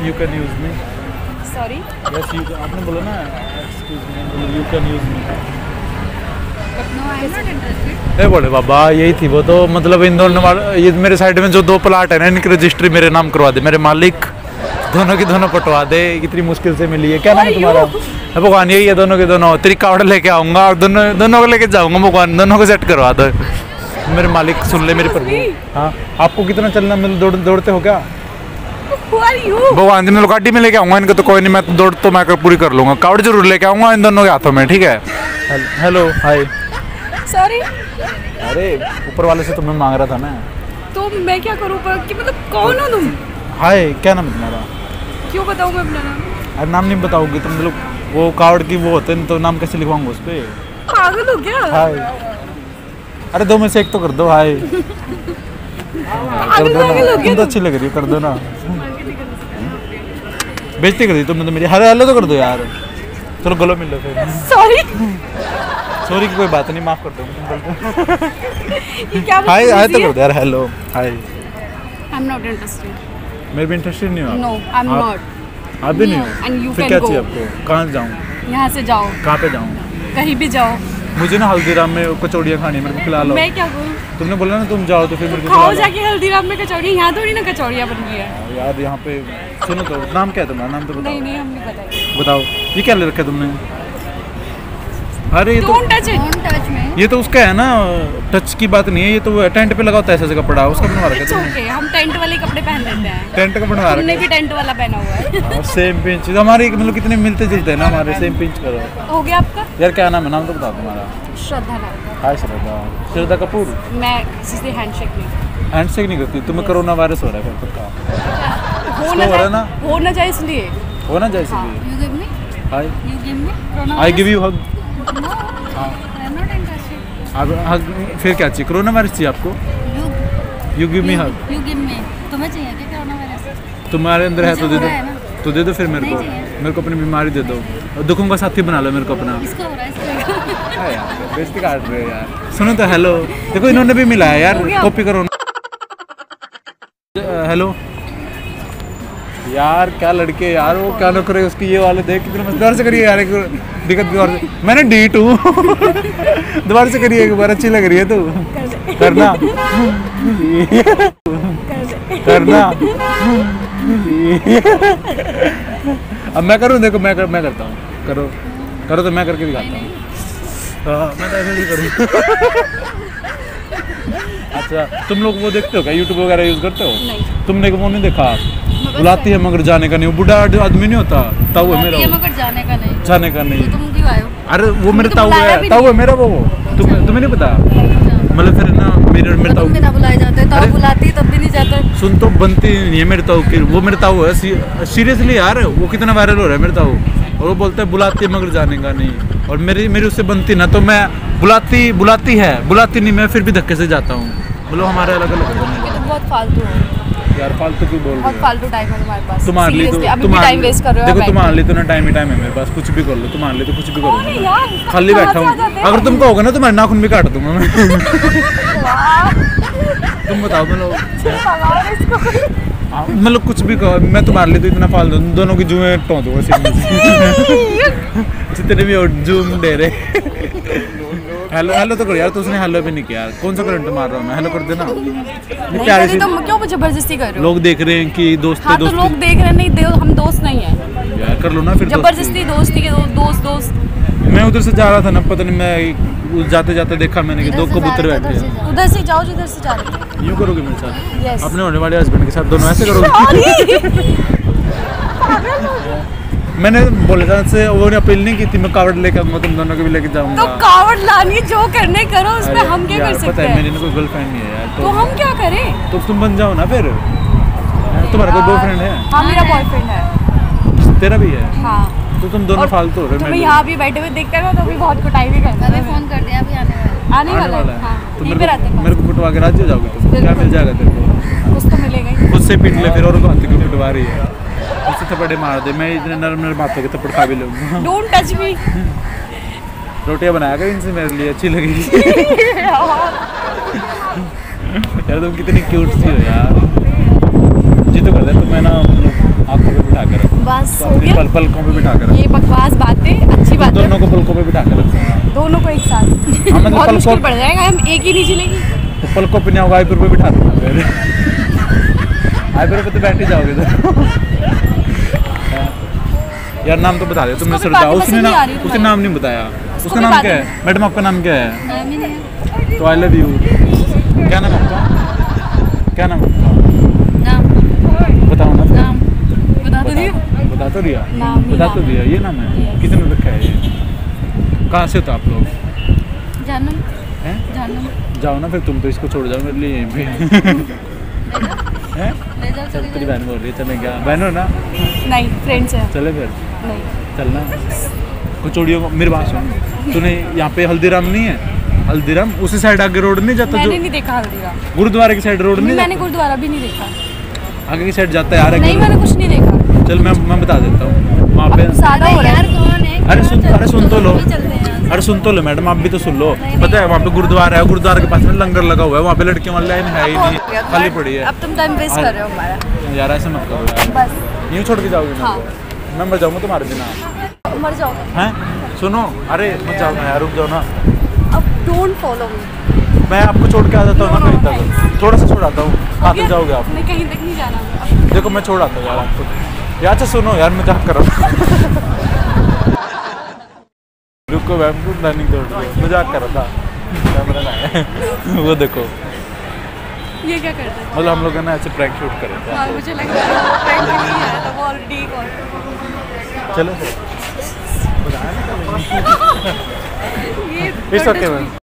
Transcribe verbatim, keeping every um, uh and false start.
you can use me. Sorry? Yes, you can. आपने बोला ना excuse me, you can use me. But no, I am not interested. ए बोले बाबा यही थी वो तो मतलब इन दोनों वाल- ये मेरे साइड में जो दो प्लाट है ना इनकी रजिस्ट्री मेरे नाम करवा दे, मेरे मालिक दोनों की दोनों पटवा दे। इतनी मुश्किल से मिली है। क्या नाम है तुम्हारा? भगवान यही है, दोनों के दोनों तेरी कावड़ लेके आऊंगा और दोनों दोनों को लेके जाऊंगा। भगवान दोनों को सेट करवा दो। मेरे मालिक सुन ले मेरे प्रभु। हाँ आपको कितना चलना मतलब दौड़ दौड़ते हो क्या? Who are you? भगवान जी मैं गाड़ी में लेके आऊंगा इनको तो कोई नहीं, मैं तो दौड़ तो मैं पूरी कर लूंगा। कावड़ जरूर लेके आऊंगा इन दोनों के हाथों में, ठीक है? Hello hi. Sorry? अरे ऊपर वाले से तुम्हें मांग रहा था मैं। तो मैं क्या करूँ पर कि मतलब कौन हो तुम? हाय क्या नाम है तुम्हारा? क्यों बताऊँ मैं अपना नाम? अरे नाम नहीं बताओगे तुम लोग, वो कावड़ की वो होते हैं तो नाम कैसे लिखवाऊंगा उस पे? पागल हो क्या? हाय। अरे दो में से एक तो कर दो। हाय कर दो ना, तुम तो अच्छी लग रही हो, कर दो ना। बेइज्जती कर दी तुमने तो मेरी। हेलो हेलो तो कर दो यार। चलो गलो मिल लो फिर। Sorry? सॉरी की कोई बात नहीं, माफ कर दो। ये क्या हाय हाय तो बदतमीजी कर दो यार। Hello hi. है? I'm not interested. मैं भी इंटरेस्टेड नहीं हूँ। No, I'm आप- not. आप भी नहीं And हो? you फिर can क्या go. चाहिए आपको? कहाँ जाऊँ? यहाँ से जाओ, कहाँ पे जाऊँ? कहीं भी जाओ। मुझे ना हल्दीराम में कचौड़ियाँ खानी है, मेरे को खिला लो। मैं क्या करूँ? तुमने बोला ना तुम जाओ तो फिर मेरे को खाओ खिला लो। जाके हल्दीराम में कचौड़ी। यहाँ थोड़ी ना कचौड़ियाँ बन रही है। यार यहाँ पे सुनो तो, नाम क्या है तुम्हारा? नाम तो बताओ। नहीं नहीं हम नहीं बताएंगे। बताओ ये क्या ले रखा है तुमने? अरे ये तो Don't touch it. Don't touch me. ये तो उसका है ना, टच की बात नहीं है। ये तो वो टेंट पे लगा होता है ऐसा ऐसा कपड़ा, उसका बनवा रखा है It's तुमने। okay. हम टेंट वाले कपड़े पहन लेते हैं। टेंट का बनवा तुमने रखा भी टेंट वाला पहना हुआ है। है। सेम पिंच हमारे मतलब कितने मिलते जुलते हैं ना हमारे। सेम पिंच करो हो गया आपका? यार। क्या नाम है? नाम तो बताओ तुम्हारा। श्रद्धा नाम। हाय श्रद्धा। श्रद्धा कपूर। मैं किसी से हैंडशेक नहीं। हैंडशेक नहीं करती तुम्हें? कोरोना वायरस हो रहा है फिर पक्का। हो इसको ना हो रहा है जाए ना? हो ना जाए इसलिए। हो ना जैसे हाँ। भी। You give me? हाय You give me? I give you hug. No, हाँ I'm not interested. अब हग फिर क्या चाहिए? कोरोना वायरस चाहिए आपको? You you give me hug. you give me. तुम्हें चाहिए क्या कोरोना वायरस? तुम्हारे अंदर है तो दे मुझे हो रहा है दो, ना। तो दे दो फिर मेरे नहीं को। चाहिए। मेरे को अपनी बीमारी दे दो और दुखों का साथी बना लो मेरे को अपना। इसका हो रहा है इसका। हाँ यार बेइज्जती काट रहे हो यार। सुनो तो हेलो, देखो इन्होंने भी मिला है यार, हो गया? कॉपी करो। हेलो यार क्या लड़के यार, वो क्या ना करे उसकी ये वाले देख कितने मजेदार से करिए यार। एक दिक्कत भी और मैंने डी टू दोबारा से करिए एक बार, अच्छी लग रही है तू। करना करना अब मैं करूँ? देखो मैं कर, मैं करता हूँ। करो करो तो मैं करके दिखाता हूँ। हाँ, मैं तो ऐसे नहीं करूँ। अच्छा तुम लोग वो देखते हो क्या, यूट्यूब वगैरह यूज़ करते हो? नहीं। तुमने वो नहीं देखा? बुलाती है मगर जाने का नहीं। वो बुढ़ा आदमी नहीं होता, ताऊ है मेरा ये वो। मगर जाने का नहीं। जाने का नहीं। तो तुम क्यों आए हो? अरे वो मेरे तो ताऊ बुलाया है, भी ताऊ नहीं। है मेरा वो। तुम्हें तुम्हें नहीं पता? मतलब फिर ना मेरे मेरे ताऊ तुम बिना बुलाए जाते तो अरे- बुलाती तब भी नहीं जाते। सुन तो बनती नहीं है मेरे ताऊ की। वो मेरे ताऊ है सीरियसली यार। वो कितना वायरल हो रहा है मेरे ताऊ। और वो बोलता है बुलाती है मगर जाने का नहीं। और मेरी मेरी उससे बनती ना तो मैं बुलाती बुलाती है बुलाती नहीं, मैं फिर भी धक्के से जाता हूँ। बोलो हमारे अलग अलग है। ये तो बहुत फालतू है। यार फालतू क्यों बोल रहे बहुत हो? फालतू टाइम है तुम्हारे पास। तुम्हारे लिए तो Seriously, अभी भी तुम्हारे टाइम वेस्ट कर रहे हो। देखो तुम्हारे लिए तो ना टाइम ही टाइम है मेरे पास। कुछ भी कर लो तुम्हारे लिए तो कुछ भी अरे करो। यार, खाली कहाँ बैठा से आ जाते हूँ। हैं? अगर तुम कहोगे ना तुम्हारे नाखून भी काट दूंगा मैं। तुम बताओ मतलब हाँ, मतलब कुछ भी कहो, मैं तुम्हारे लिए तो इतना फाल दूँ। दोनों की जुएं टों दूंगा सीने से। जितने भी जूम दे रहे। हेलो हेलो तो करो यार। तो उसने हेलो भी नहीं किया यार। कौन सा करंट मार रहा हूँ मैं? हेलो कर देना। नहीं प्यारे करी से तो क्यों मुझे जबरदस्ती कर रहे हो? लोग देख रहे हैं कि दोस्त हाँ तो दोस्ती लोग देख रहे हैं, नहीं दे, हम दोस्त नहीं है। यार कर लो ना फिर जबरदस्ती दोस्ती के दो, दोस्त दोस्त। दोस्ती। मैं उधर से जा रहा था ना, पता नहीं मैं जाते जाते देखा मैंने कि दो कबूतर बैठे हैं। उधर से जाओ जिधर से जा रहे हो। यूँ करोगे मेरे साथ? Yes. अपने होने वाले हस्बैंड के साथ दोनों ऐसे करोगे? मैंने बोला था से वो ने अपील नहीं की थी मैं कावड़ लेकर आऊंगा, तुम दोनों को भी लेके जाऊंगा। तो कावड़ लानी जो करने करो, उसमें अरे हम क्या यार, कर सकते पता है हैं? मेरी ना कोई गर्लफ्रेंड नहीं है यार। तो हम क्या करें? तो तुम बन जाओ ना फिर। तुम्हारा कोई बॉयफ्रेंड है? हाँ मेरा बॉयफ्रेंड है। तेरा भी है? हाँ। तो तुम दोनों और फालतू हो रहे हो। तुम्हें यहाँ भी बैठे हुए देखते हो तो अभी बहुत कुटाई भी करते हैं। फोन कर दिया, अभी आने वाला आने वाला है। हाँ, तो यहीं मेरे पे रहते को हैं। मेरे को कुटवा के राज्य जाओगे तुम? क्या मिल जाएगा तेरे को? कुछ तो मिलेगा ही। खुद से पीट ले फिर और को हाथ क्यों पिटवा रही है? उससे थप्पड़े मार दे, मैं इतने नरम नरम हाथों के थप्पड़ खा भी लूँगा। Don't touch me. रोटियां बनाया कर इनसे, मेरे लिए अच्छी लगेगी। यार तुम कितनी क्यूट सी हो यार। जी तो करते तो मैं ना आँखों पे बिठा बकवास तो हो अपनी गया। पल पलकों पे बिठा कर ये बकवास बातें अच्छी बात है, दोनों को पलकों पे बिठा कर रखो। दोनों को एक साथ हाँ, मतलब बहुत पलकों- मुश्किल पड़ जाएगा, हम एक ही नहीं चलेगी। तो पलकों पे नहीं होगा, आईपुर पे बिठा देना फिर। आईपुर पे तो बैठ ही जाओगे तो। यार नाम तो बता दे तुमने उसको भी सरदा, बातें उसने पसंद नहीं आ नाम रही उसने तुम्हारी। नाम नहीं बताया। उसका भी नाम बातें- क्या है मैडम, आपका नाम क्या है? नाम ही नहीं है। तो आई लव यू। क्या नाम आपका? क्या नाम आपका? नाम बताओ ना फिर। नाम बता तो दियो। बता तो दिया, नाम ही बता नाम तो है। दिया। ये नाम है, Yes. कितने रखा है ये? कहाँ से हो तो आप लोग जानम हैं? जानम जाओ ना फिर, तुम तो इसको छोड़ जाओ मेरे लिए यहीं पे। हैं? ले जाओ चल तेरी बहन बोल रही है, चले क्या बहन हो ना? नहीं, फ्रेंड्स है। चले फिर नहीं चलना। कुछ चोड़ियों को मेरी बात सुन, तूने यहाँ पे हल्दीराम नहीं है? हल्दीराम उसी साइड आगे रोड नहीं जाता मैंने जो नहीं देखा हल्दीराम। गुरुद्वारे की साइड रोड नहीं मैंने जाता? गुरुद्वारा भी नहीं देखा। आगे की साइड जाता है यार। नहीं, मैंने कुछ नहीं देखा। चल मैं मैं बता देता हूँ वहाँ पे। अब सादा हो रहा है। कौन है? अरे सुन अरे सुन तो लो, चलते हैं। अरे सुन तो लो मैडम, आप भी तो सुन लो। पता है वहाँ पे गुरुद्वारा है, गुरुद्वारे के पास में लंगर लगा हुआ है, वहाँ पे लड़कियों वाली लाइन है ही नहीं, खाली पड़ी है। अब तुम टाइम वेस्ट कर रहे हो हमारा। यार ऐसे मत करो यार, बस यूँ छोड़ के जाओगे मेरे हाँ। को? मैं मर जाऊँगा तुम्हारे बिना। मर जाओ। हैं सुनो, अरे मत जाओ ना यार, रुक जाओ ना। अब डोंट फॉलो मी। मैं आपको छोड़ के आ जाता हूँ ना कहीं तक, थोड़ा सा छोड़ आता हूँ, कहाँ तक जाओगे आप? नहीं, कहीं तक नहीं जाना। देखो मैं छोड़ आता हूँ यार आपको। यार अच्छा सुनो यार, मजाक कर रहा हूँ। रुको मैम, गुड मॉर्निंग दौड़ रही है, मजाक कर रहा था। कैमरा ना है। वो देखो, ये क्या करते हैं? मतलब हम लोग है ना ऐसे प्रैंक शूट कर रहे हाँ, मुझे लग रहा है वो prank नहीं है, तो वो ऑलरेडी कॉल। थे। चलो फिर। ये इट्स ओके मैम।